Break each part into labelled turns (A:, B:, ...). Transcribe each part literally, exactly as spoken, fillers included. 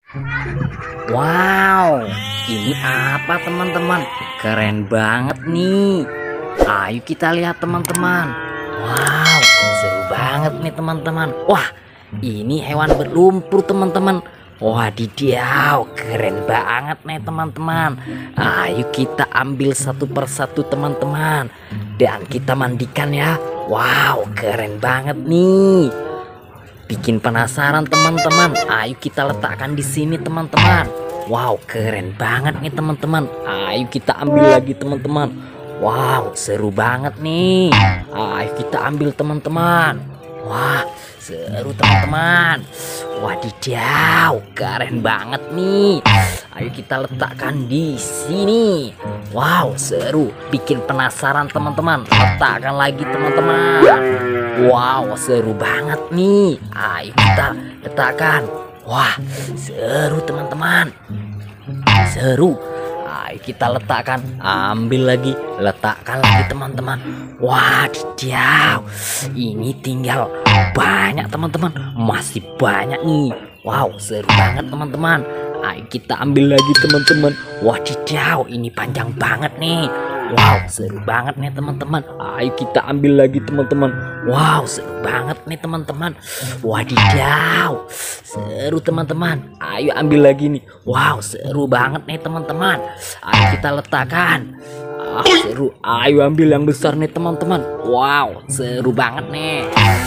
A: Wow, ini apa teman-teman? Keren banget nih. Ayo kita lihat teman-teman. Wow, seru banget nih teman-teman. Wah, ini hewan berlumpur teman-teman. Wadidaw, keren banget nih teman-teman. Ayo kita ambil satu persatu teman-teman, dan kita mandikan ya. Wow, keren banget nih. Bikin penasaran teman-teman. Ayo kita letakkan di sini teman-teman. Wow, keren banget nih teman-teman. Ayo kita ambil lagi teman-teman. Wow, seru banget nih. Ayo kita ambil teman-teman. Wah, seru teman-teman. Wadidaw, keren banget nih. Ayo kita letakkan di sini. Wow, seru. Bikin penasaran teman-teman. Letakkan lagi teman-teman. Wow, seru banget nih. Ayo kita letakkan. Wah, seru teman-teman. Seru. Ayo kita letakkan. Ambil lagi. Letakkan lagi teman-teman. Wadidaw. Ini tinggal banyak teman-teman. Masih banyak nih. Wow, seru banget teman-teman. Ayo kita ambil lagi teman-teman. Wadidaw, ini panjang banget nih. Wow, seru banget nih teman-teman. Ayo kita ambil lagi teman-teman. Wow, seru banget nih teman-teman. Wadidaw, seru teman-teman. Ayo ambil lagi nih. Wow, seru banget nih teman-teman. Ayo kita letakkan. Ah, seru. Ayo ambil yang besar nih teman-teman. Wow, seru banget nih.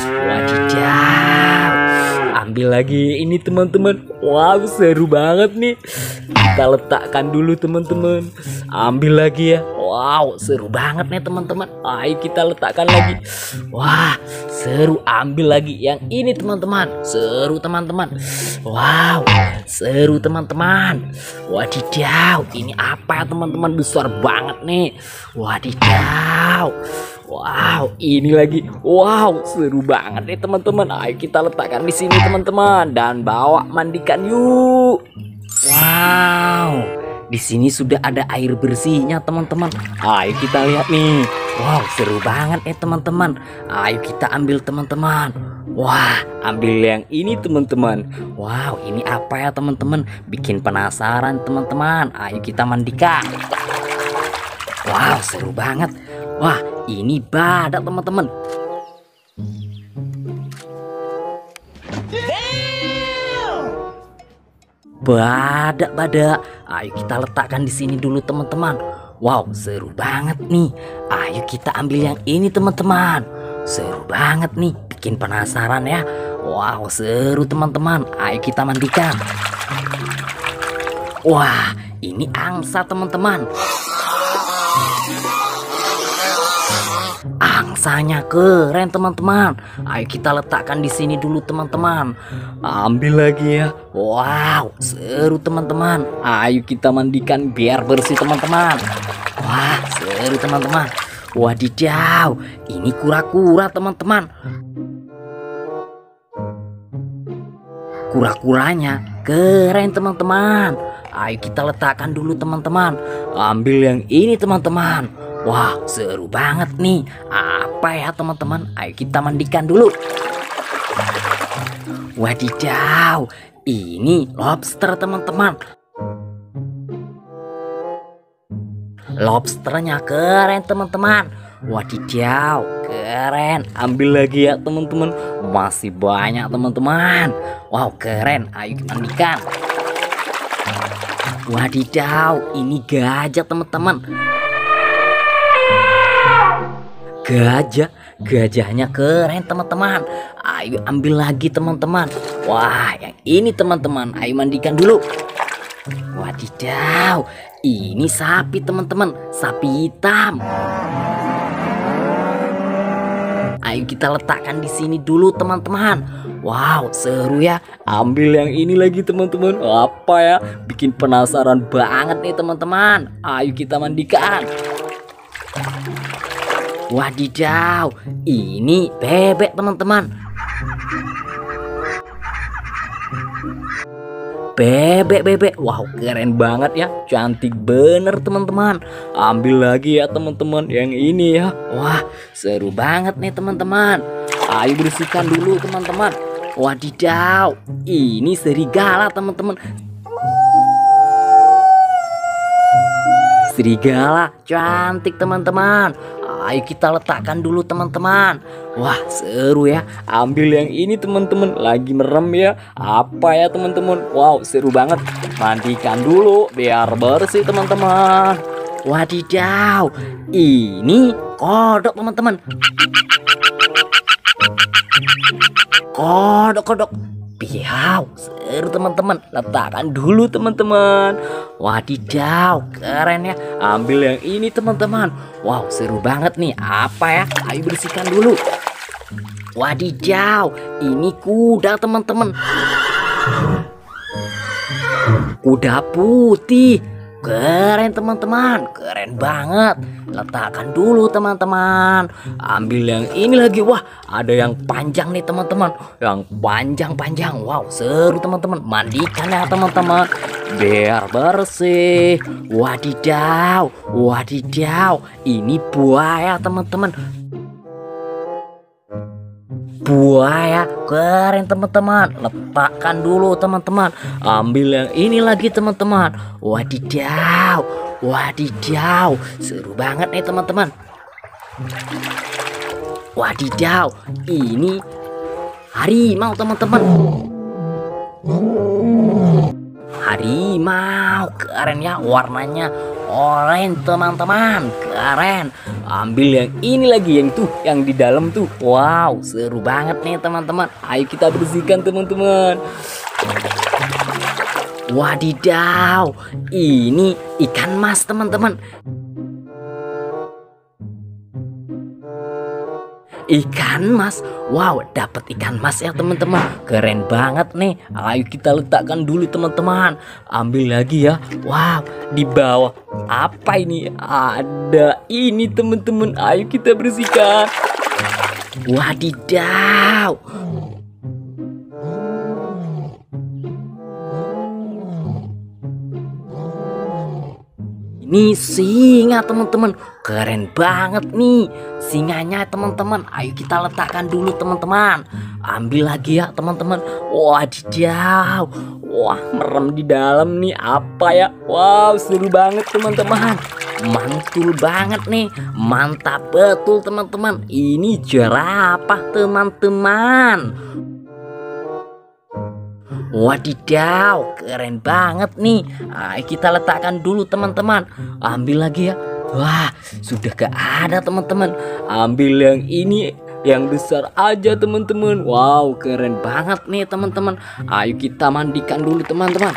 A: Wadidaw. Ambil lagi ini teman-teman. Wow, seru banget nih. Kita letakkan dulu teman-teman. Ambil lagi ya. Wow, seru banget nih teman-teman. Ayo kita letakkan lagi. Wah, seru. Ambil lagi yang ini teman-teman. Seru teman-teman. Wow, seru teman-teman. Wadidaw, ini apa ya teman-teman? Besar banget nih. Wadidaw. Wow, ini lagi. Wow, seru banget nih teman-teman. Ayo kita letakkan di sini teman-teman, dan bawa mandikan yuk. Wow, di sini sudah ada air bersihnya teman-teman. Ayo kita lihat nih. Wow, seru banget nih teman-teman. Ayo kita ambil teman-teman. Wah, ambil yang ini teman-teman. Wow, ini apa ya teman-teman? Bikin penasaran teman-teman. Ayo kita mandikan. Wow, seru banget. Wah, ini badak teman-teman. Badak, badak. Ayo kita letakkan di sini dulu teman-teman. Wow, seru banget nih. Ayo kita ambil yang ini teman-teman. Seru banget nih. Bikin penasaran ya. Wow, seru teman-teman. Ayo kita mandikan. Wah, ini angsa teman-teman. Angsanya keren teman-teman. Ayo kita letakkan di sini dulu teman-teman. Ambil lagi ya. Wow, seru teman-teman. Ayo kita mandikan biar bersih teman-teman. Wah, seru teman-teman. Wadidaw, ini kura-kura teman-teman. Kura-kuranya keren teman-teman. Ayo kita letakkan dulu teman-teman. Ambil yang ini teman-teman. Wah, seru banget nih. Apa ya teman-teman? Ayo kita mandikan dulu. Wadidaw, ini lobster teman-teman. Lobsternya keren teman-teman. Wadidaw, keren. Ambil lagi ya teman-teman. Masih banyak teman-teman. Wow, keren. Ayo kita mandikan. Wadidaw, ini gajah teman-teman. Gajah, gajahnya keren teman-teman. Ayo ambil lagi teman-teman. Wah, yang ini teman-teman. Ayo mandikan dulu. Wadidaw, ini sapi teman-teman. Sapi hitam. Ayo kita letakkan di sini dulu teman-teman. Wow, seru ya. Ambil yang ini lagi teman-teman. Apa ya? Bikin penasaran banget nih teman-teman. Ayo kita mandikan. Wadidaw, ini bebek teman-teman. Bebek, bebek. Wow, keren banget ya. Cantik bener teman-teman. Ambil lagi ya teman-teman yang ini ya. Wah, seru banget nih teman-teman. Ayo bersihkan dulu teman-teman. Wadidaw, ini serigala teman-teman. serigala cantik teman-teman. Ayo kita letakkan dulu teman-teman. Wah seru ya. Ambil yang ini teman-teman. Lagi merem ya. Apa ya teman-teman? Wow seru banget. Mandikan dulu biar bersih teman-teman. Wadidaw. Ini kodok teman-teman. Kodok-kodok. Piau, seru teman-teman. Letakkan dulu teman-teman. Wadidaw, keren ya. Ambil yang ini teman-teman. Wow, seru banget nih. Apa ya? Ayo bersihkan dulu. Wadidaw, ini kuda teman-teman. Kuda putih. Keren teman-teman, keren banget. Letakkan dulu teman-teman. Ambil yang ini lagi. Wah, ada yang panjang nih teman-teman. Yang panjang-panjang. Wow, seru teman-teman. Mandikan ya teman-teman biar bersih. Wadidaw, wadidaw. Ini buaya teman-teman. Buaya keren teman-teman. Letakkan dulu teman-teman. Ambil yang ini lagi teman-teman. Wadidaw, wadidaw. Seru banget nih teman-teman. Wadidaw, ini harimau teman-teman. Harimau keren ya, warnanya oranye teman-teman. Keren. Ambil yang ini lagi, yang tuh yang di dalam tuh. Wow seru banget nih teman-teman. Ayo kita bersihkan teman-teman. Wadidaw, ini ikan mas teman-teman. Ikan mas. Wow, dapat ikan mas ya teman-teman. Keren banget nih. Ayo kita letakkan dulu teman-teman. Ambil lagi ya. Wow, di bawah apa ini? Ada ini teman-teman. Ayo kita bersihkan. Wadidaw. Ini singa teman-teman. Keren banget nih singanya teman-teman. Ayo kita letakkan dulu teman-teman. Ambil lagi ya teman-teman. Wadidaw. Wah merem di dalam nih. Apa ya? Wow seru banget teman-teman. Mantul banget nih. Mantap betul teman-teman. Ini jerapah teman-teman. Wadidaw, keren banget nih. Ayo kita letakkan dulu teman-teman. Ambil lagi ya. Wah, sudah gak ada teman-teman. Ambil yang ini, yang besar aja teman-teman. Wow, keren banget nih teman-teman. Ayo kita mandikan dulu teman-teman.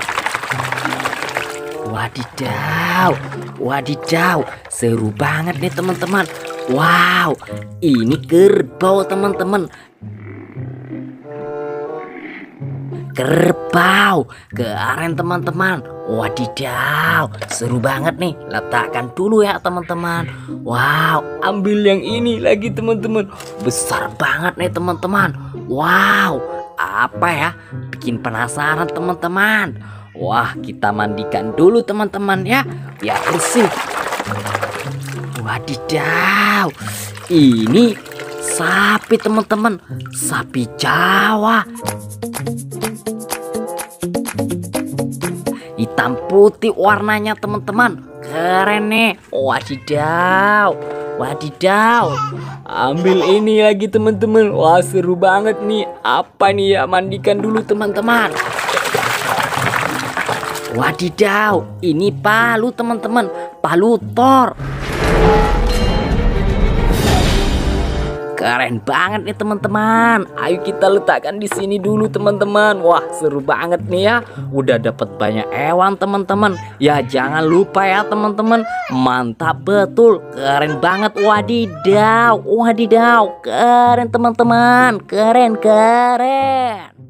A: Wadidaw, wadidaw, seru banget nih teman-teman. Wow, ini kerbau teman-teman. Kerbau, keren teman-teman. Wadidaw, seru banget nih. Letakkan dulu ya teman-teman. Wow, ambil yang ini lagi teman-teman. Besar banget nih teman-teman. Wow, apa ya? Bikin penasaran teman-teman. Wah, kita mandikan dulu teman-teman ya, biar bersih. Wadidaw, ini sapi teman-teman. Sapi Jawa. Hitam putih warnanya teman-teman. Keren nih. Wadidaw, wadidaw. Ambil ini lagi teman-teman. Wah seru banget nih. Apa nih ya? Mandikan dulu teman-teman. Wadidaw, ini palu teman-teman. Palu Thor. Keren banget nih teman-teman. Ayo kita letakkan di sini dulu teman-teman. Wah seru banget nih ya. Udah dapat banyak hewan teman-teman. Ya jangan lupa ya teman-teman. Mantap betul. Keren banget. Wadidaw, wadidaw. Keren teman-teman. Keren, keren.